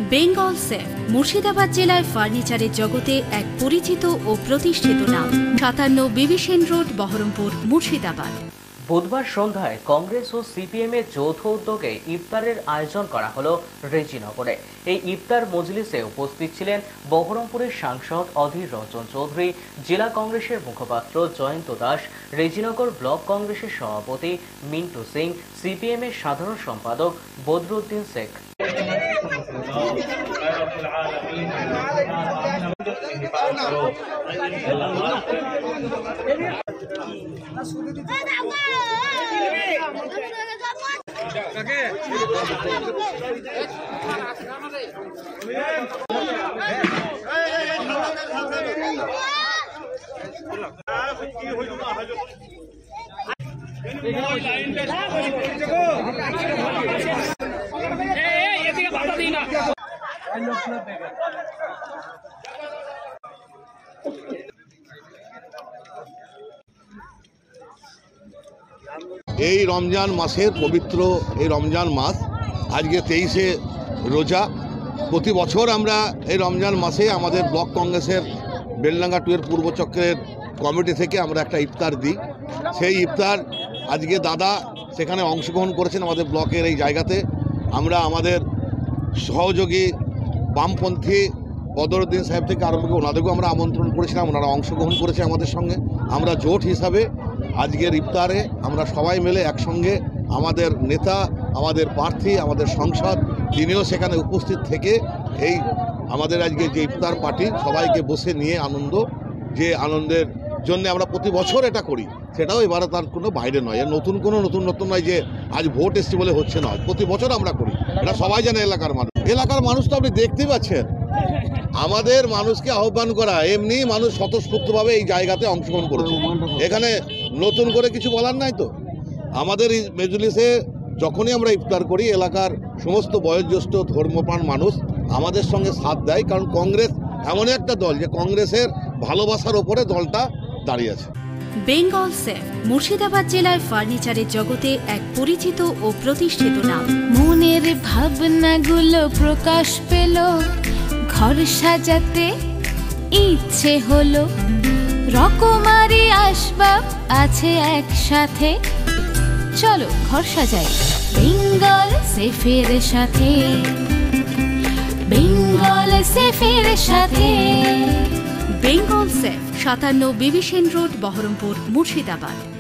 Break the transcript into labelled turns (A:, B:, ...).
A: Bengal safe Murshidabad জেলায় ফার্নিচারের জগতে এক পরিচিত ও প্রতিষ্ঠিত নাম। 57 বিবি সেন রোড, বহরমপুর, মুর্শিদাবাদ।
B: বুধবার সন্ধ্যায় কংগ্রেস ও সিপিএম এর যৌথ উদ্যোগে ইফতারের আয়োজন করা হলো রেজিনগরে। এই ইফতার মজলিসে উপস্থিত ছিলেন বহরমপুরের সাংসদ অধীর রঞ্জন চৌধুরী, জেলা কংগ্রেসের মুখপাত্র জয়ন্ত দাস, রেজিনগর ব্লক কংগ্রেসের সভাপতি মিন্টু সিং, সিপিএম এর সাধারণ সম্পাদক বদরুদ্দিন শেখ।
C: এই রমজান মাসের পবিত্র এই রমজান মাস, আজকে 23শে রোজা। প্রতি বছর আমরা এই রমজান মাসে আমাদের ব্লক কংগ্রেসের বেলডাঙ্গা 2 এর পূর্ব চক্রের কমিটি থেকে আমরা একটা ইফতার দিই। সেই ইফতার আজকে দাদা সেখানে অংশগ্রহণ করেছেন আমাদের ব্লকের এই জায়গাতে। আমরা আমাদের সহযোগী বামপন্থী বদরুদ্দিন সাহেব থেকে আরম্ভ করে ওনাদেরকেও আমরা আমন্ত্রণ করেছিলাম, ওনারা অংশগ্রহণ করেছে আমাদের সঙ্গে। আমরা জোট হিসাবে আজকের ইফতারে আমরা সবাই মিলে একসঙ্গে আমাদের নেতা, আমাদের প্রার্থী, আমাদের সংসদ তিনিও সেখানে উপস্থিত থেকে এই আমাদের আজকে যে ইফতার পার্টি সবাইকে বসে নিয়ে যে আনন্দের জন্য আমরা প্রতি বছর এটা করি, সেটাও এবারে তার কোনো বাইরে নয়। নতুন নয় যে আজ ভোট এসছে বলে হচ্ছে না, প্রতি বছর আমরা করি। এটা সবাই জানে এলাকার মানুষ তো আপনি দেখতেই পাচ্ছেন। আমাদের মানুষকে আহ্বান করা, এমনি মানুষ স্বতঃস্ফূর্তভাবে এই জায়গাতে অংশগ্রহণ করেছে। এখানে নতুন করে কিছু বলার নাই তো। আমাদের এই মেজলিসে যখনই আমরা ইফতার করি, এলাকার সমস্ত বয়োজ্যেষ্ঠ ধর্মপ্রাণ মানুষ আমাদের সঙ্গে সাথ দেয়, কারণ কংগ্রেস এমন একটা দল যে কংগ্রেসের ভালোবাসার ওপরে দলটা দাঁড়িয়ে আছে।
A: বেঙ্গল সেফ মুর্শিদাবাদ জেলায় ফার্নিচারের জগতে এক পরিচিত ও প্রতিষ্ঠিত নাম।
D: মনের ভাবনাগুলো প্রকাশ পেল, ঘর সাজাতে ইচ্ছে হলো, রকমারি আসবাব আছে একসাথে, চলো ঘর সাজাই বেঙ্গল সেফের সাথে, বেঙ্গল সেফের সাথে।
A: বেঙ্গল সেফ 57 বিবি সেন রোড, বহরমপুর, মুর্শিদাবাদ।